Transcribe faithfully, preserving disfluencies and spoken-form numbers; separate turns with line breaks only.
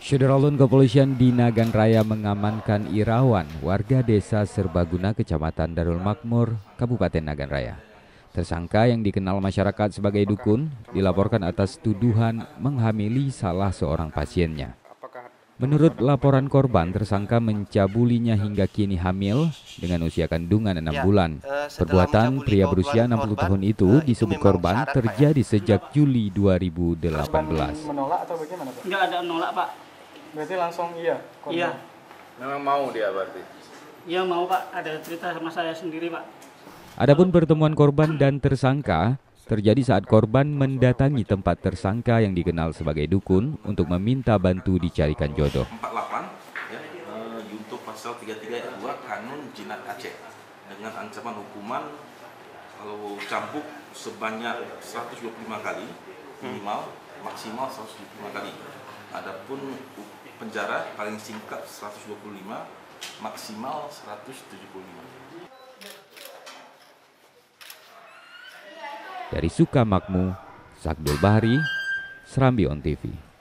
Syederalun Kepolisian di Nagan Raya mengamankan Irawan, warga desa Serbaguna, Kecamatan Darul Makmur, Kabupaten Nagan Raya. Tersangka yang dikenal masyarakat sebagai dukun dilaporkan atas tuduhan menghamili salah seorang pasiennya. Menurut laporan korban, tersangka mencabulinya hingga kini hamil dengan usia kandungan enam bulan. Perbuatan pria berusia enam puluh tahun itu disebut korban terjadi sejak Juli dua ribu delapan belas.
Menolak atau bagaimana, Pak?
Enggak ada menolak, Pak.
Berarti langsung iya? Korban.
Iya.
Memang mau dia berarti?
Iya mau, Pak. Ada cerita sama saya sendiri, Pak.
Adapun pertemuan korban dan tersangka terjadi saat korban mendatangi tempat tersangka yang dikenal sebagai dukun untuk meminta bantu dicarikan jodoh.
empat puluh delapan ya, uh, junto pasal tiga puluh tiga ayat dua Kanun Jinayat Aceh dengan ancaman hukuman kalau cambuk sebanyak seratus dua puluh lima kali minimal, maksimal seratus dua puluh lima kali. Adapun penjara paling singkat seratus dua puluh lima, maksimal seratus tujuh puluh lima.
Dari Sukamakmur, Sakdul Bahri, Serambi On T V.